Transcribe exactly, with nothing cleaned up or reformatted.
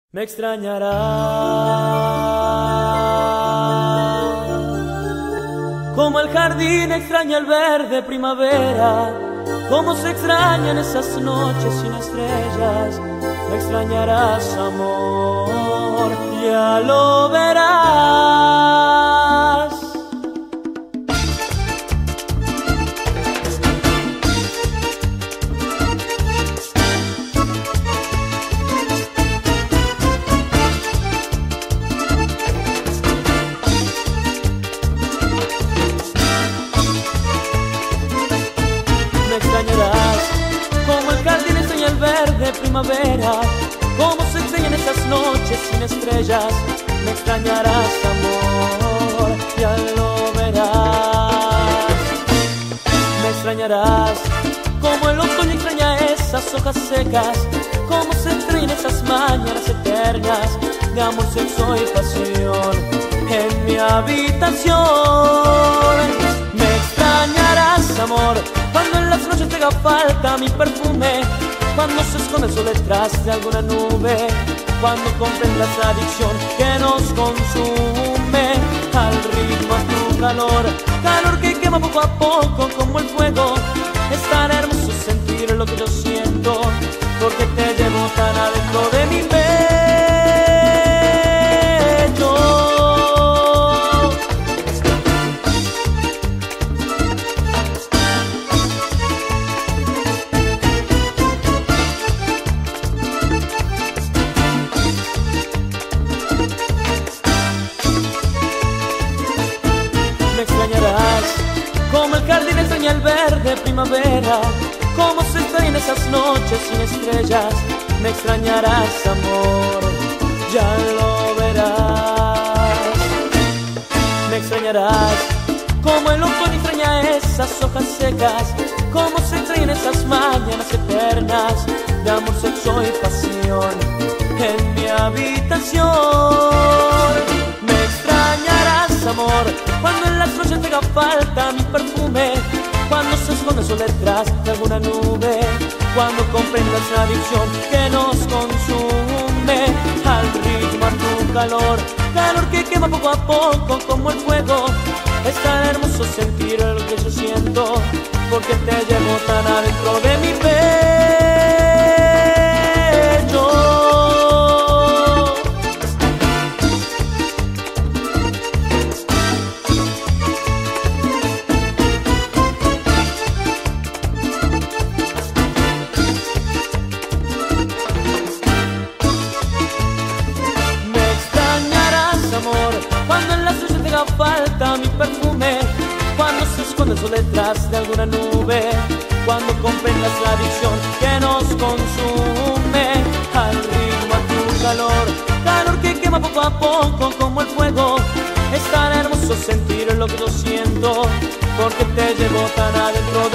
Me extrañará como el jardín extraña el verde primavera, como se extrañan esas noches sin estrellas. Me extrañarás, amor, ya lo verás. Me extrañarás como el jardín extraña el verde primavera, como se extrañan esas noches sin estrellas. Me extrañarás, amor, ya lo verás. Me extrañarás como el otoño extraña esas hojas secas, como se extrañan esas mañanas eternas de amor, sexo y pasión en mi habitación. Me extrañarás, amor, cuando en las noches te haga falta mi perfume, cuando se esconde el sol detrás de alguna nube, cuando comprendas la adicción que nos consume al ritmo de tu calor, calor que quema poco a poco como el fuego. Es tan hermoso sentir lo que yo siento, porque te llevo tan adentro de mi pecho. Me extrañarás como el jardín extraña el verde primavera, como se extrañan esas noches sin estrellas. Me extrañarás, amor, ya lo verás. Me extrañarás como el otoño extraña esas hojas secas, como se extrañan esas mañanas eternas de amor, sexo y pasión en mi habitación. Me extrañarás, amor, cuando en las noches te haga falta mi perfume, cuando se esconde el sol detrás de alguna nube, cuando comprendas la adicción que nos consume al ritmo de tu calor, calor que quema poco a poco como el fuego. Es tan hermoso sentir lo que yo siento, porque te llevo tan adentro de mi pecho. Cuando en las noches te haga falta mi perfume, cuando se esconde el sol detrás de alguna nube, cuando comprendas la adicción que nos consume al ritmo de tu calor, calor que quema poco a poco como el fuego. Es tan hermoso sentir lo que yo siento, porque te llevo tan adentro